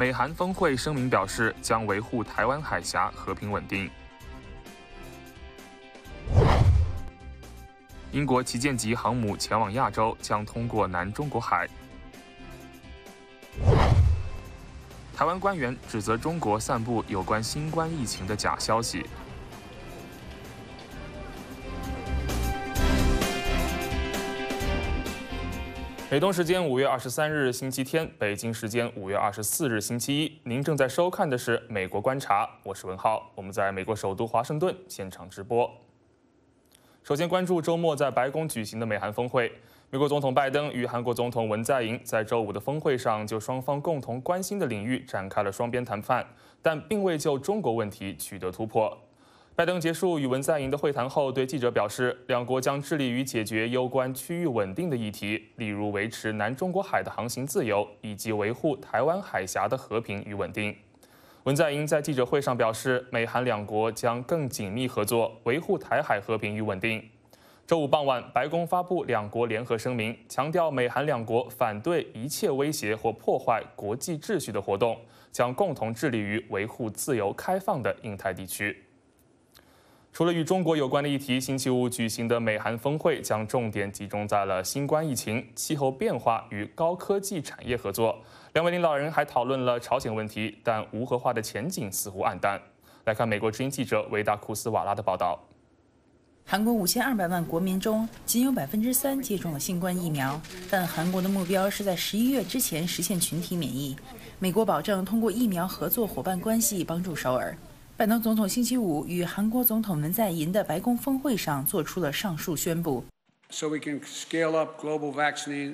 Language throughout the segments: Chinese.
美韩峰会声明表示，将维护台湾海峡和平稳定。英国旗舰级航母前往亚洲，将通过南中国海。台湾官员指责中国散布有关新冠疫情的假消息。美东时间5月23日星期天，北京时间5月24日星期一。您正在收看的是《美国观察》，我是文浩，我们在美国首都华盛顿现场直播。首先关注周末在白宫举行的美韩峰会。美国总统拜登与韩国总统文在寅在周五的峰会上就双方共同关心的领域展开了双边谈判，但并未就中国问题取得突破。拜登结束与文在寅的会谈后，对记者表示，两国将致力于解决攸关区域稳定的议题，例如维持南中国海的航行自由，以及维护台湾海峡的和平与稳定。文在寅在记者会上表示，美韩两国将更紧密合作，维护台海和平与稳定。周五傍晚，白宫发布两国联合声明，强调美韩两国反对一切威胁或破坏国际秩序的活动，将共同致力于维护自由开放的印太地区。除了与中国有关的议题，星期五举行的美韩峰会将重点集中在了新冠疫情、气候变化与高科技产业合作。两位领导人还讨论了朝鲜问题，但无核化的前景似乎暗淡。来看美国之音记者维达库斯瓦拉的报道。 韩国5200万国民中，仅有3%接种了新冠疫苗，但韩国的目标是在11月之前实现群体免疫。美国保证通过疫苗合作伙伴关系帮助首尔。拜登总统星期五与韩国总统文在寅的白宫峰会上做出了上述宣布。 So we can scale up global vaccine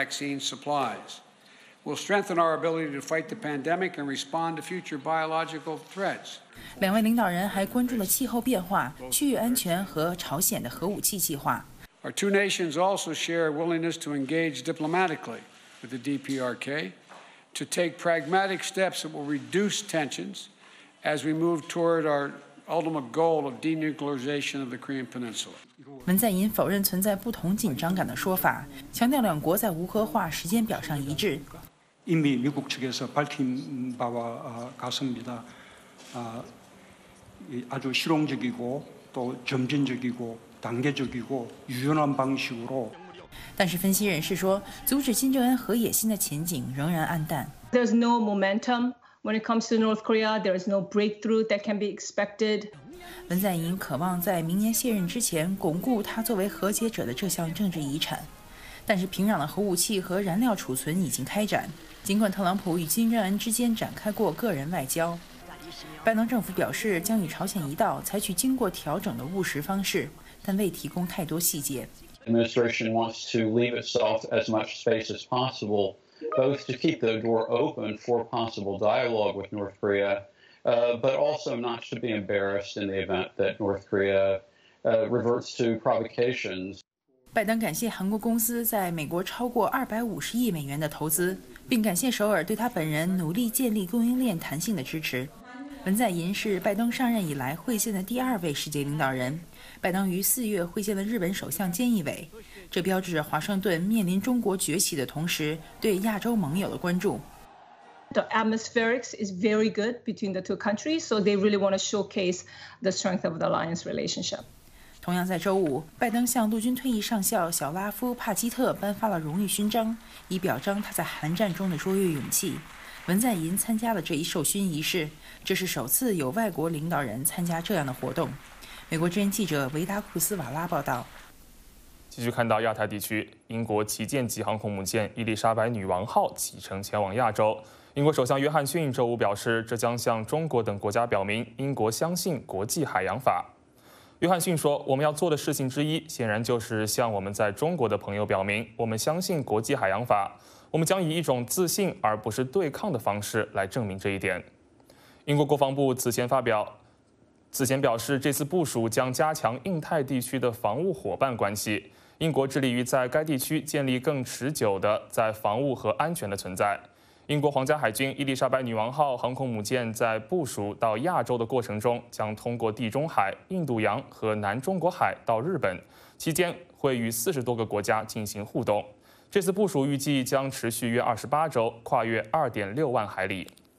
supplies. We'll strengthen our ability to fight the pandemic and respond to future biological threats. 两位领导人还关注了气候变化、区域安全和朝鲜的核武器计划。 Our two nations also share a willingness to engage diplomatically with the DPRK, to take pragmatic steps that will reduce tensions as we move toward our ultimate goal of denuclearization of the Korean Peninsula. 文在寅否认存在不同紧张感的说法，强调两国在无核化时间表上一致。 이미 미국 측에서 밝힌 바와 같습니다. 아주 실용적이고 또 점진적이고 단계적이고 유연한 방식으로. 但是分析人士说，阻止金正恩核野心的前景仍然暗淡。 There's no momentum when it comes to North Korea. There is no breakthrough that can be expected. 文在寅渴望在明年卸任之前巩固他作为和解者的这项政治遗产，但是平壤的核武器和燃料储存已经开展。 尽管特朗普与金正恩之间展开过个人外交，拜登政府表示将与朝鲜一道采取经过调整的务实方式，但未提供太多细节。 Administration wants to leave itself as much space as possible, both to keep the door open for possible dialogue with North Korea, but also not to be embarrassed in the event that North Korea reverts to provocations. 拜登感谢韩国公司在美国超过250亿美元的投资，并感谢首尔对他本人努力建立供应链弹性的支持。文在寅是拜登上任以来会见的第2位世界领导人。拜登于4月会见了日本首相菅义伟，这标志着华盛顿面临中国崛起的同时，对亚洲盟友的关注。 The atmospherics is very good between the two countries, so they really want to showcase the strength of the alliance relationship. 同样在周五，拜登向陆军退役上校小拉夫·帕基特颁发了荣誉勋章，以表彰他在韩战中的卓越勇气。文在寅参加了这一授勋仪式，这是首次有外国领导人参加这样的活动。美国之音记者维达库斯瓦拉报道。 继续看到亚太地区，英国旗舰级航空母舰伊丽莎白女王号启程前往亚洲。英国首相约翰逊周五表示，这将向中国等国家表明英国相信国际海洋法。 约翰逊说：“我们要做的事情之一，显然就是向我们在中国的朋友表明，我们相信国际海洋法。我们将以一种自信而不是对抗的方式来证明这一点。”英国国防部此前表示，这次部署将加强印太地区的防务伙伴关系。英国致力于在该地区建立更持久的在防务和安全的存在。 英国皇家海军伊丽莎白女王号航空母舰在部署到亚洲的过程中，将通过地中海、印度洋和南中国海到日本，期间会与40多个国家进行互动。这次部署预计将持续约28周，跨越2.6万海里。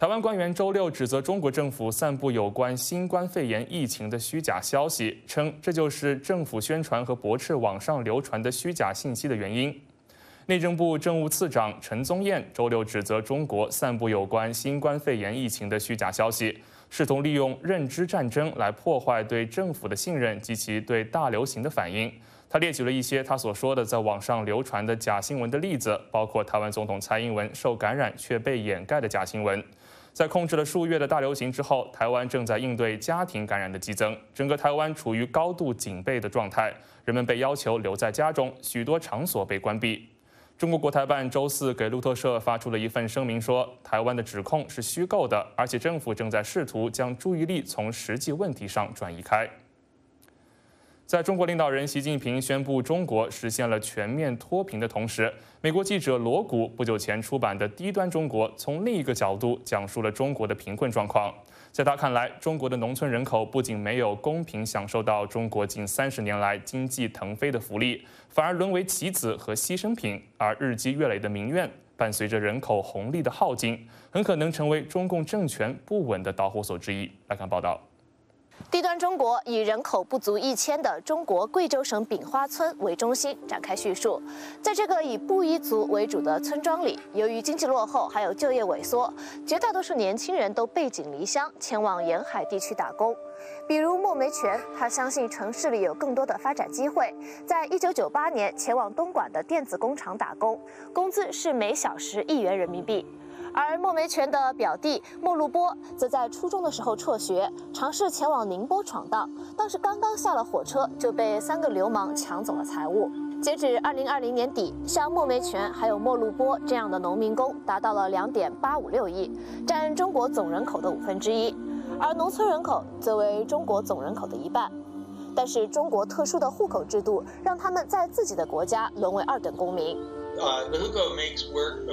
台湾官员周六指责中国政府散布有关新冠肺炎疫情的虚假消息，称这就是政府宣传和驳斥网上流传的虚假信息的原因。内政部政务次长陈宗彦周六指责中国散布有关新冠肺炎疫情的虚假消息，试图利用认知战争来破坏对政府的信任及其对大流行的反应。他列举了一些他所说的在网上流传的假新闻的例子，包括台湾总统蔡英文受感染却被掩盖的假新闻。在控制了数月的大流行之后，台湾正在应对家庭感染的激增，整个台湾处于高度警备的状态，人们被要求留在家中，许多场所被关闭。中国国台办周四给路透社发出了一份声明说，台湾的指控是虚构的，而且政府正在试图将注意力从实际问题上转移开。在中国领导人习近平宣布中国实现了全面脱贫的同时，美国记者罗谷不久前出版的《低端中国》从另一个角度讲述了中国的贫困状况。在他看来，中国的农村人口不仅没有公平享受到中国近30年来经济腾飞的福利，反而沦为棋子和牺牲品，而日积月累的民怨伴随着人口红利的耗尽，很可能成为中共政权不稳的导火索之一。来看报道。 低端中国以人口不足1000的中国贵州省秉花村为中心展开叙述。在这个以布依族为主的村庄里，由于经济落后还有就业萎缩，绝大多数年轻人都背井离乡，前往沿海地区打工。比如莫梅全，他相信城市里有更多的发展机会，在1998年前往东莞的电子工厂打工，工资是每小时1元人民币。而莫梅全的表弟莫路波则在初中的时候辍学，尝试前往宁波闯荡，当时刚刚下了火车，就被3个流氓抢走了财物。截止2020年底，像莫梅全还有莫路波这样的农民工达到了2.856亿，占中国总人口的1/5，而农村人口则为中国总人口的1半。但是中国特殊的户口制度让他们在自己的国家沦为2等公民。 The hukou makes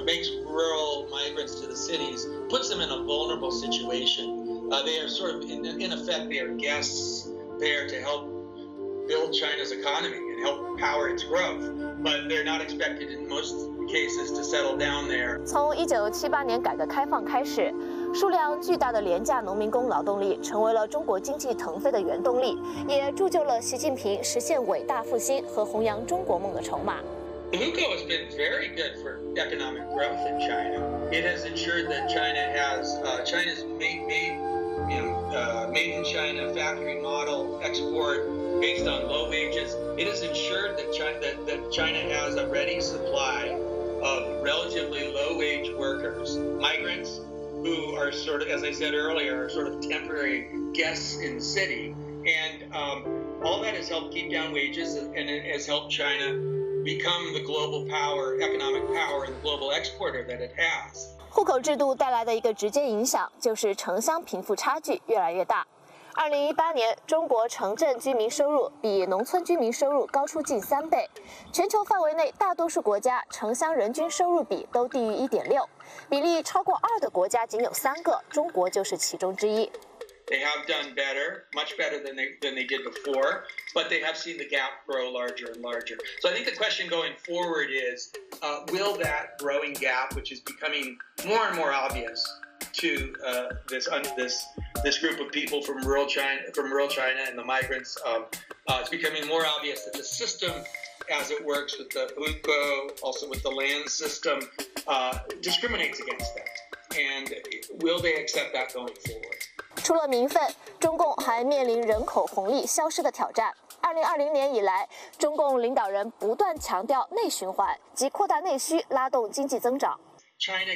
rural migrants to the cities, puts them in a vulnerable situation. They are sort of, in effect, they are guests there to help build China's economy and help power its growth. But they're not expected in most cases to settle down there. 从1978年改革开放开始，数量巨大的廉价农民工劳动力成为了中国经济腾飞的原动力，也铸就了习近平实现伟大复兴和弘扬中国梦的筹码。 The hukou has been very good for economic growth in China. It has ensured that China has China's made in China factory model export based on low wages. It has ensured that China has a ready supply of relatively low wage workers, migrants who are sort of, as I said earlier, are sort of temporary guests in the city. And all that has helped keep down wages, and it has helped China become the global power, economic power, and the global exporter that it has. 户口制度带来的一个直接影响就是城乡贫富差距越来越大。2018年，中国城镇居民收入比农村居民收入高出近3倍。全球范围内，大多数国家城乡人均收入比都低于1.6，比例超过2的国家仅有3个，中国就是其中之一。 They have done better, much better than they did before, but they have seen the gap grow larger and larger. So I think the question going forward is, will that growing gap, which is becoming more and more obvious to this group of people from rural China and the migrants, it's becoming more obvious that the system, as it works with the hukou, also with the land system, discriminates against them. And will they accept that going forward? 除了民愤，中共还面临人口红利消失的挑战。2020年以来，中共领导人不断强调内循环，即扩大内需，拉动经济增长。 China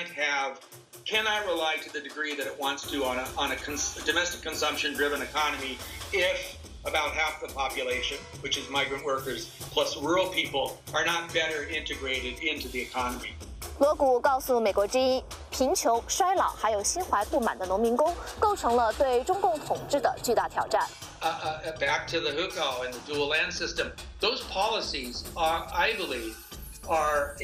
cannot rely to the degree that it wants to on a domestic consumption-driven economy if about half the population, which is migrant workers plus rural people, are not better integrated into the economy. 罗谷告诉美国之音，贫穷、衰老还有心怀不满的农民工，构成了对中共统治的巨大挑战。 Back to the hukou and the dual land system, those policies I believe, are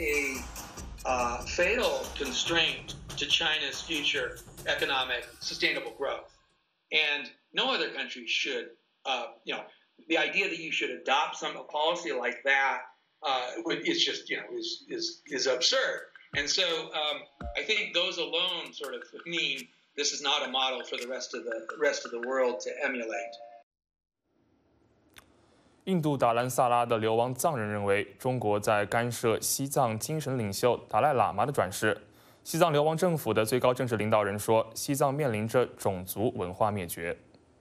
a fatal constraint to China's future economic sustainable growth. And no other country should, the idea that you should adopt a policy like that is just, is absurd. And so I think those alone sort of mean this is not a model for the rest of the world to emulate. 印度达兰萨拉的流亡藏人认为，中国在干涉西藏精神领袖达赖喇嘛的转世。西藏流亡政府的最高政治领导人说，西藏面临着种族文化灭绝。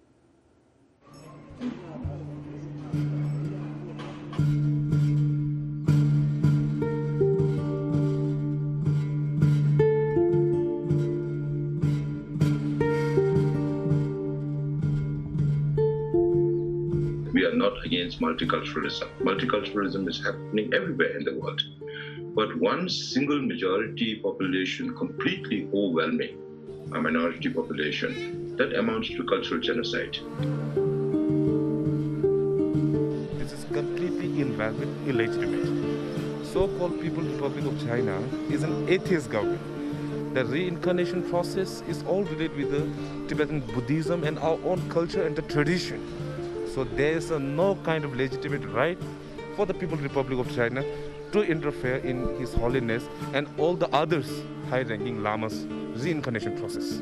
We are not against multiculturalism. Multiculturalism is happening everywhere in the world. But one single majority population completely overwhelming a minority population, that amounts to cultural genocide. This is completely invalid, illegitimate. So-called People's Republic of China is an atheist government. The reincarnation process is all related with the Tibetan Buddhism and our own culture and the tradition. So there is no kind of legitimate right for the People's Republic of China to interfere in His Holiness and all the others high-ranking lamas' reincarnation process.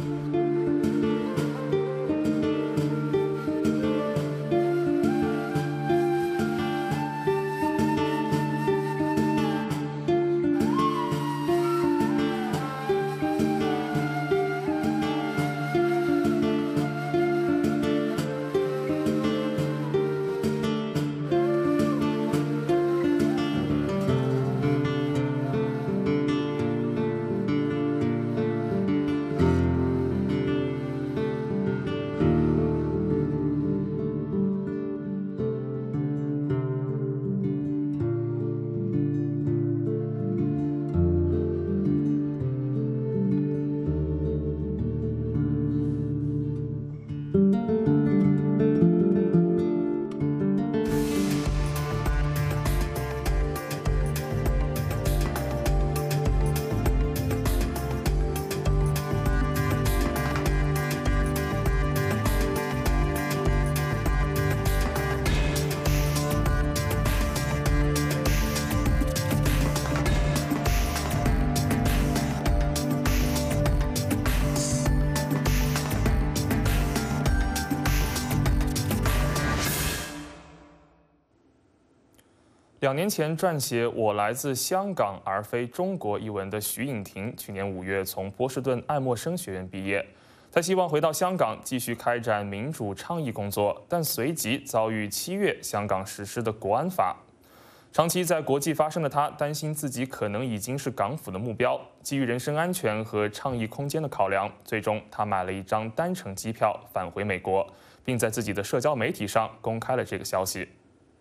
2年前撰写《我来自香港而非中国》一文的徐颖婷，去年5月从波士顿爱默生学院毕业。她希望回到香港继续开展民主倡议工作，但随即遭遇7月香港实施的国安法。长期在国际发声的她，担心自己可能已经是港府的目标。基于人身安全和倡议空间的考量，最终她买了一张单程机票返回美国，并在自己的社交媒体上公开了这个消息。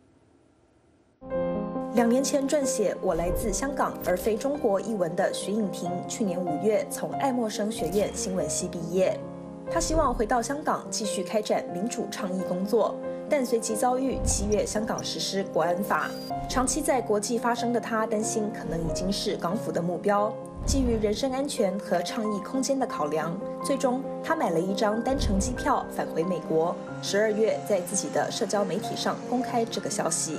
2年前撰写《我来自香港而非中国》一文的徐颖婷，去年5月从爱默生学院新闻系毕业。她希望回到香港继续开展民主倡议工作，但随即遭遇7月香港实施国安法。长期在国际发声的她担心可能已经是港府的目标。基于人身安全和倡议空间的考量，最终她买了一张单程机票返回美国。12月在自己的社交媒体上公开这个消息。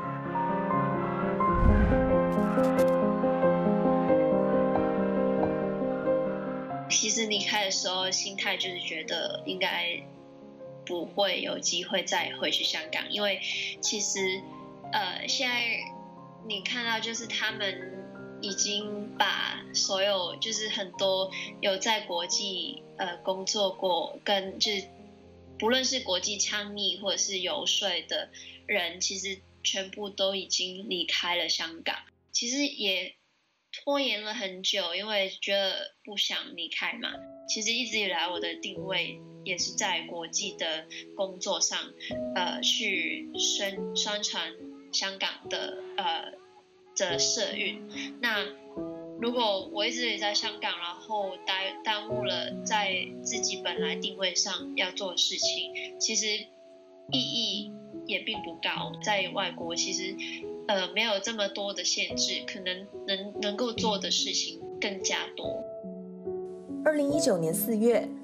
其实离开的时候，心态就是觉得应该不会有机会再回去香港，因为其实现在你看到就是他们已经把所有就是很多有在国际工作过，跟就是不论是国际倡议或者是游说的人，其实全部都已经离开了香港。其实也拖延了很久，因为觉得不想离开嘛。其实一直以来我的定位也是在国际的工作上，去宣传香港的社运。那如果我一直也在香港，然后耽误了在自己本来定位上要做的事情，其实意义也并不高。在外国其实没有这么多的限制，可能能够做的事情更加多。 2019年4月，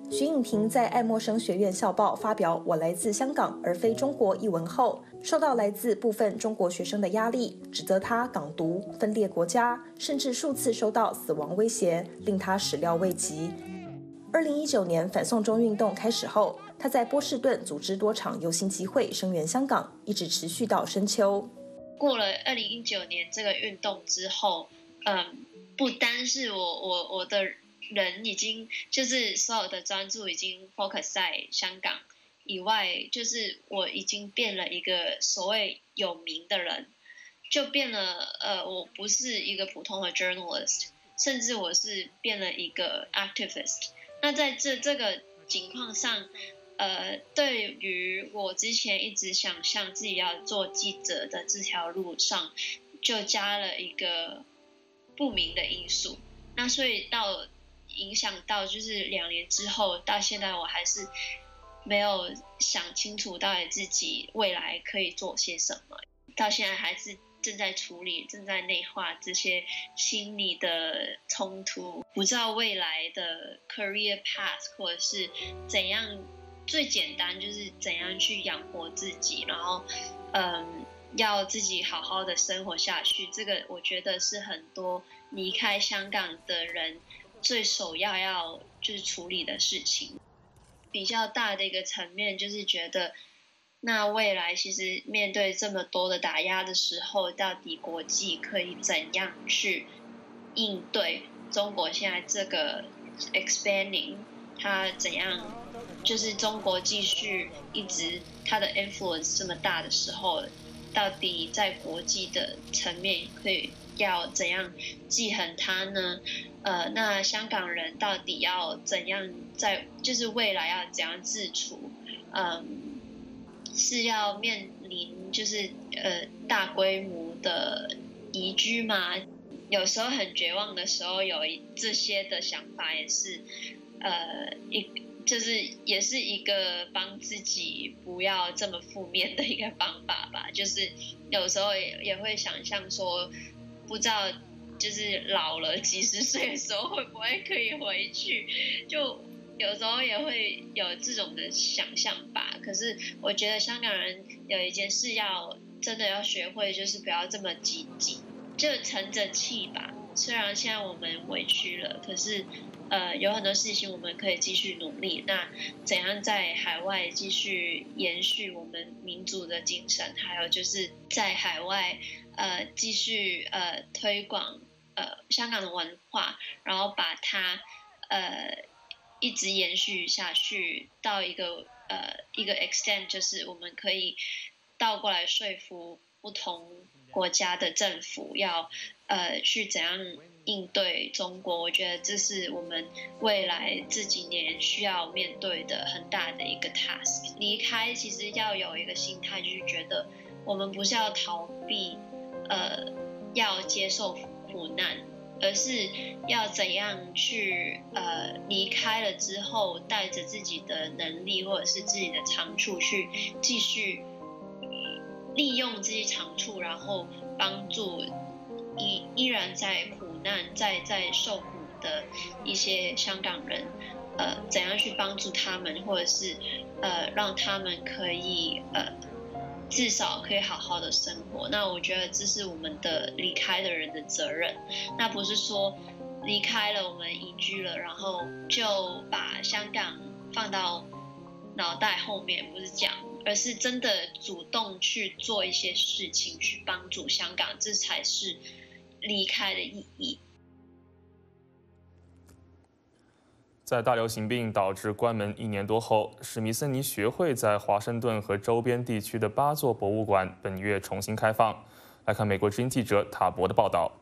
徐颖婷在爱默生学院校报发表"我来自香港而非中国"一文后，受到来自部分中国学生的压力，指责她港独、分裂国家，甚至数次收到死亡威胁，令她始料未及。2019年反送中运动开始后，她在波士顿组织多场游行集会，声援香港，一直持续到深秋。 过了2019年这个运动之后，不单是我的人已经就是所有的专注已经 focus 在香港以外，就是我已经变了一个所谓有名的人，就变了我不是一个普通的 journalist， 甚至我是变了一个 activist。那在这个情况上，对于我之前一直想象自己要做记者的这条路上，就加了一个不明的因素。那所以影响到就是2年之后到现在，我还是没有想清楚到底自己未来可以做些什么，到现在还是正在处理、正在内化这些心理的冲突，不知道未来的 career path 或者是怎样。最简单就是怎样去养活自己，然后要自己好好的生活下去。这个我觉得是很多离开香港的人最首要就是处理的事情。比较大的一个层面就是觉得，那未来其实面对这么多的打压的时候，到底国际可以怎样去应对中国现在这个 expanding， 它怎样？就是中国继续一直它的 influence 这么大的时候，到底在国际的层面要怎样记恨它呢？那香港人到底要怎样就是未来要怎样自处？是要面临就是大规模的移居吗？有时候很绝望的时候，有这些的想法也是就是也是一个帮自己不要这么负面的一个方法吧。就是有时候也会想象说，不知道就是老了几十岁的时候会不会可以回去，就有时候也会有这种的想象吧。可是我觉得香港人有一件事真的要学会，就是不要这么积极，就沉着气吧。虽然现在我们委屈了，可是有很多事情我们可以继续努力。那怎样在海外继续延续我们民主的精神，还有就是在海外继续推广香港的文化，然后把它一直延续下去到一个 extent， 就是我们可以倒过来说服不同国家的政府要去怎样应对中国。我觉得这是我们未来这几年需要面对的很大的一个 task。 离开其实要有一个心态，就是觉得我们不是要逃避要接受苦难，而是要怎样去离开了之后，带着自己的能力或者是自己的长处去继续利用这些长处，然后帮助依然在苦难在受苦的一些香港人，怎样去帮助他们，或者是让他们可以至少可以好好的生活。那我觉得这是我们的离开的人的责任。那不是说离开了我们移居了，然后就把香港放到脑袋后面，不是这样，而是真的主动去做一些事情去帮助香港，这才是离开的意义。 在大流行病导致关门1年多后，史密森尼学会在华盛顿和周边地区的8座博物馆本月重新开放。来看美国之音记者塔博的报道。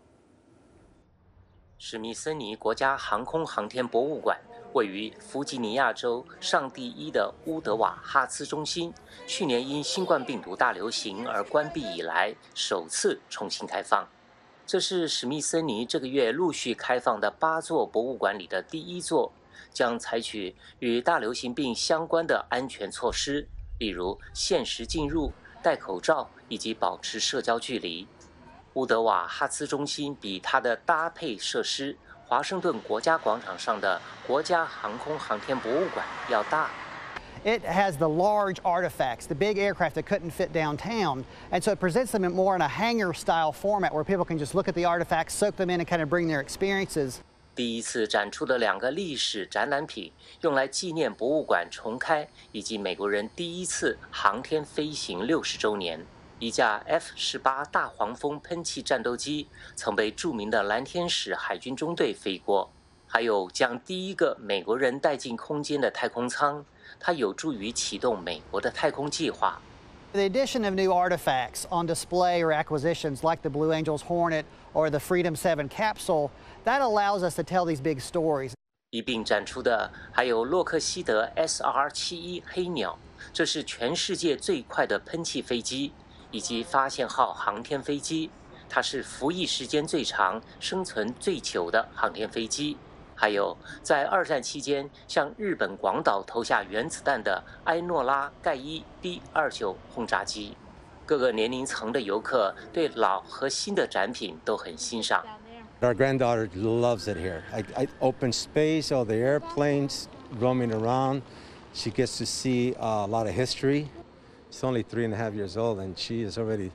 史密森尼国家航空航天博物馆位于弗吉尼亚州上第一的乌德瓦哈兹中心，去年因新冠病毒大流行而关闭以来首次重新开放。这是史密森尼这个月陆续开放的8座博物馆里的第1座，将采取与大流行病相关的安全措施，例如限时进入、戴口罩以及保持社交距离。乌德瓦哈兹中心比它的搭配设施华盛顿国家广场上的国家航空航天博物馆要大。 It has the large artifacts, the big aircraft that couldn't fit downtown, and so it presents them more in a hangar-style format where people can just look at the artifacts, soak them in, and kind of bring their experiences. 第一次展出的2个历史展览品，用来纪念博物馆重开以及美国人第一次航天飞行60周年。一架 F-18大黄蜂喷气战斗机曾被著名的蓝天使海军中队飞过，还有将第一个美国人带进空间的太空舱，它有助于启动美国的太空计划。 The addition of new artifacts on display or acquisitions like the Blue Angels Hornet or the Freedom 7 capsule, that allows us to tell these big stories. 一并展出的还有洛克希德 SR-71 黑鸟，这是全世界最快的喷气飞机，以及发现号航天飞机，它是服役时间最长、生存最久的航天飞机。还有在2战期间向日本广岛投下原子弹的埃诺拉盖伊 B-29轰炸机。各个年龄层的游客对老和新的展品都很欣赏。 Our granddaughter loves it here. Open space, all the airplanes roaming around. She gets to see a lot of history. She's only 3.5 years old, and she is already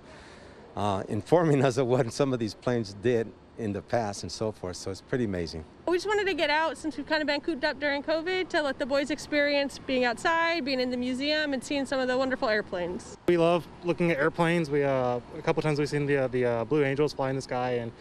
informing us of what some of these planes did in the past and so forth, so it's pretty amazing. We just wanted to get out since we've kind of been cooped up during COVID to let the boys experience being outside, being in the museum, and seeing some of the wonderful airplanes. We love looking at airplanes. We a couple times we've seen the Blue Angels fly in the sky, and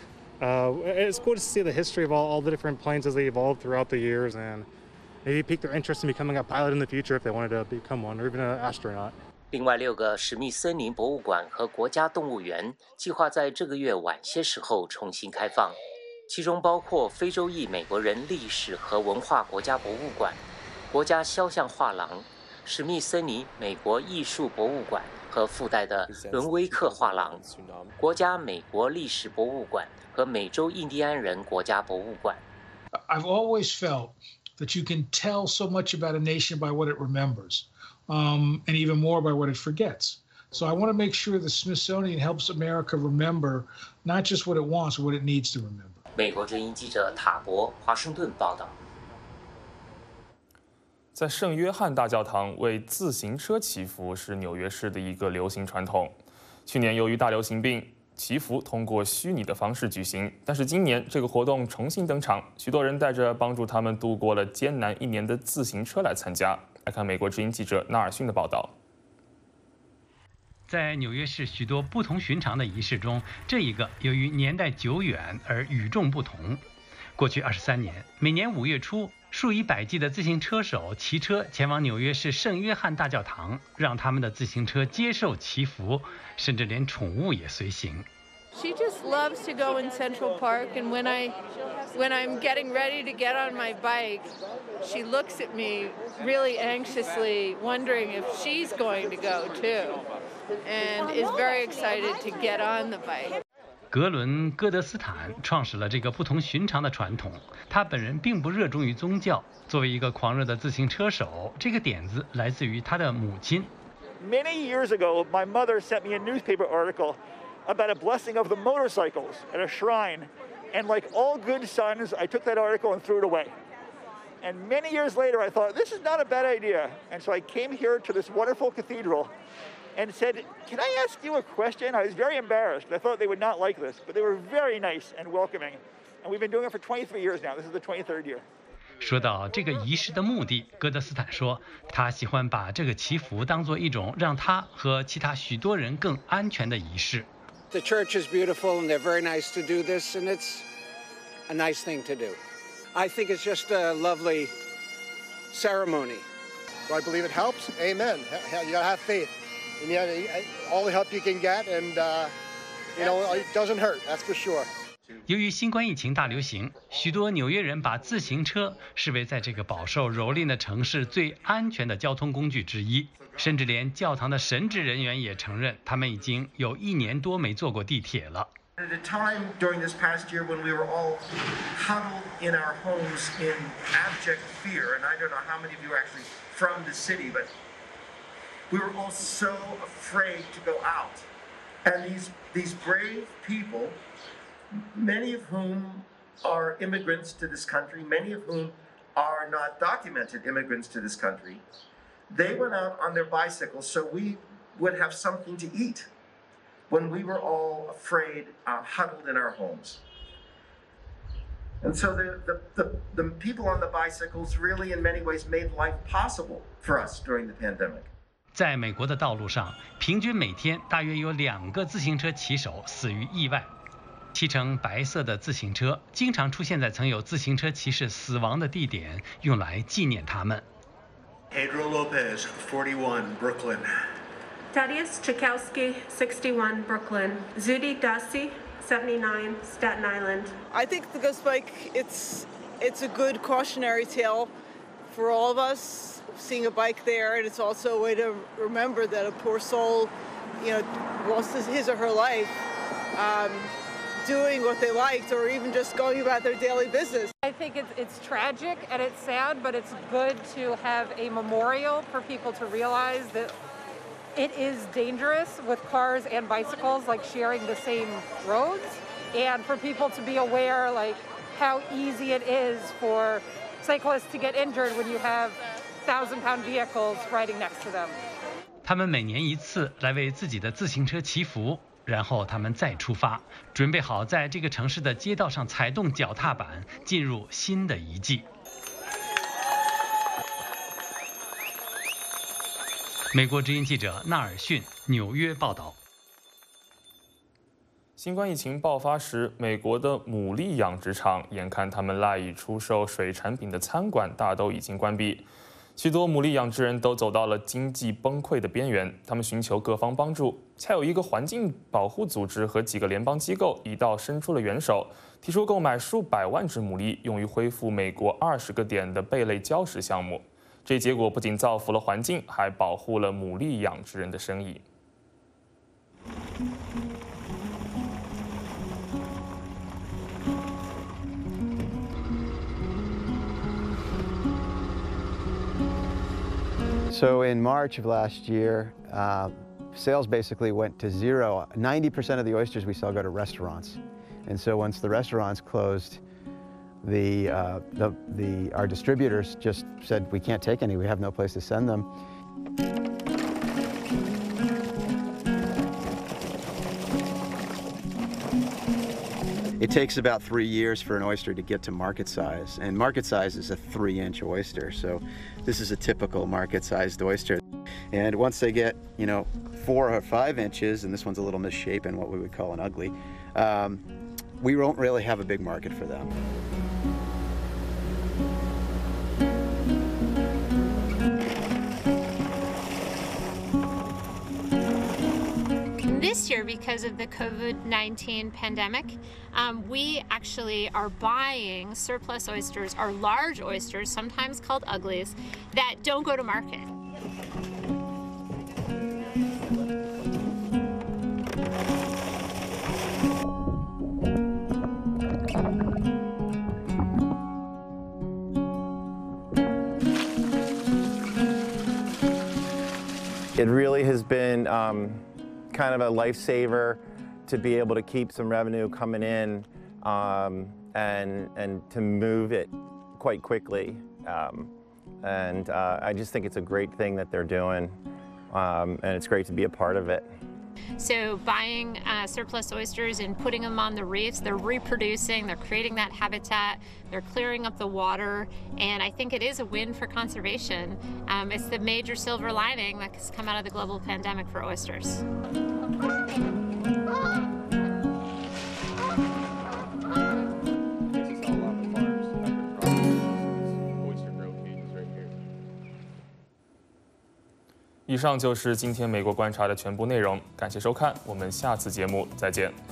it's cool to see the history of all the different planes as they evolved throughout the years, and maybe pique their interest in becoming a pilot in the future if they wanted to become one, or even an astronaut. 另外6个史密森林博物馆和国家动物园计划在这个月晚些时候重新开放，其中包括非洲裔美国人历史和文化国家博物馆、国家肖像画廊、史密森林美国艺术博物馆和附带的伦威克画廊、国家美国历史博物馆和美洲印第安人国家博物馆。 I've always felt that you can tell so much about a nation by what it remembers. And even more by what it forgets. So I want to make sure the Smithsonian helps America remember not just what it wants, but what it needs to remember. 美国之音记者塔博华盛顿报道。 在圣约翰大教堂为自行车祈福是纽约市的一个流行传统。去年由于大流行病，祈福通过虚拟的方式举行，但是今年这个活动重新登场，许多人带着帮助他们度过了艰难1年的自行车来参加。来看美国之音记者纳尔逊的报道。 在纽约市许多不同寻常的仪式中，这一个由于年代久远而与众不同。过去23年，每年5月初，数以百计的自行车手骑车前往纽约市圣约翰大教堂，让他们的自行车接受祈福，甚至连宠物也随行。 She just loves to go in Central Park, and when I'm getting ready to get on my bike, she looks at me really anxiously, wondering if she's going to go too, and is very excited to get on the bike. 格伦·戈德斯坦创始了这个不同寻常的传统。他本人并不热衷于宗教，作为一个狂热的自行车手，这个点子来自于他的母亲。 Many years ago, my mother sent me a newspaper article about a blessing of the motorcycles at a shrine. And like all good sons, I took that article and threw it away. And many years later, I thought, this is not a bad idea. And so I came here to this wonderful cathedral and said, can I ask you a question? I was very embarrassed. I thought they would not like this, but they were very nice and welcoming. And we've been doing it for 23 years now. This is the 23rd year. 说到这个仪式的目的，戈德斯坦说，他喜欢把这个祈福当作一种让他和其他许多人更安全的仪式。 The church is beautiful, and they're very nice to do this, and it's a nice thing to do. I think it's just a lovely ceremony. Do I believe it helps? Amen. You gotta have faith, and you have all the help you can get, and it doesn't hurt. That's for sure. 由于新冠疫情大流行，许多纽约人把自行车视为在这个饱受蹂躏的城市最安全的交通工具之一，甚至连教堂的神职人员也承认，他们已经有1年多没坐过地铁了。 At a time during this past year when we were all huddled in our homes in abject fear, and I don't know how many of you are actually from the city, but we were all so afraid to go out. And these brave people, many of whom are immigrants to this country, many of whom are not documented immigrants to this country. They went out on their bicycles so we would have something to eat when we were all afraid, huddled in our homes. And so the people on the bicycles really in many ways made life possible for us during the pandemic. 在美国的道路上，平均每天大约有2个自行车骑手死于意外。骑乘白色的自行车，经常出现在曾有自行车骑士死亡的地点，用来纪念他们。 Pedro Lopez, 41, Brooklyn. Thaddeus Chakowski, 61, Brooklyn. Zudi Dasi, 79, Staten Island. I think the Ghost Bike, it's a good cautionary tale for all of us, seeing a bike there, and it's also a way to remember that a poor soul, lost his or her life, doing what they liked or even just going about their daily business. I think it's tragic and it's sad, but it's good to have a memorial for people to realize that it is dangerous with cars and bicycles, like sharing the same roads, and for people to be aware, like, how easy it is for cyclists to get injured when you have 1,000-pound vehicles riding next to them. 他们每年一次来为自己的自行车祈福，然后他们再出发，准备好在这个城市的街道上踩动脚踏板，进入新的一季。美国之音记者纳尔逊纽约报道。 新冠疫情爆发时，美国的牡蛎养殖场眼看他们赖以出售水产品的餐馆大都已经关闭，许多牡蛎养殖人都走到了经济崩溃的边缘，他们寻求各方帮助。恰有一个环境保护组织和几个联邦机构一道伸出了援手，提出购买数百万只牡蛎，用于恢复美国20个点的贝类礁石项目。这结果不仅造福了环境，还保护了牡蛎养殖人的生意。 So in March of last year, sales basically went to zero. 90% of the oysters we sell go to restaurants. And so once the restaurants closed, our distributors just said, we can't take any, we have no place to send them. It takes about 3 years for an oyster to get to market size, and market size is a 3-inch oyster, so this is a typical market-sized oyster. And once they get, 4 or 5 inches, and this one's a little misshapen, what we would call an ugly, we won't really have a big market for them. This year, because of the COVID-19 pandemic, we actually are buying surplus oysters, or large oysters, sometimes called uglies, that don't go to market. It really has been kind of a lifesaver to be able to keep some revenue coming in and to move it quite quickly. I just think it's a great thing that they're doing, and it's great to be a part of it. So buying surplus oysters and putting them on the reefs, they're reproducing, they're creating that habitat, they're clearing up the water, and I think it is a win for conservation. It's the major silver lining that has come out of the global pandemic for oysters. This is how a lot of farms have their problems. Oyster grow cages right here. 以上就是今天美国观察的全部内容，感谢收看，我们下次节目再见。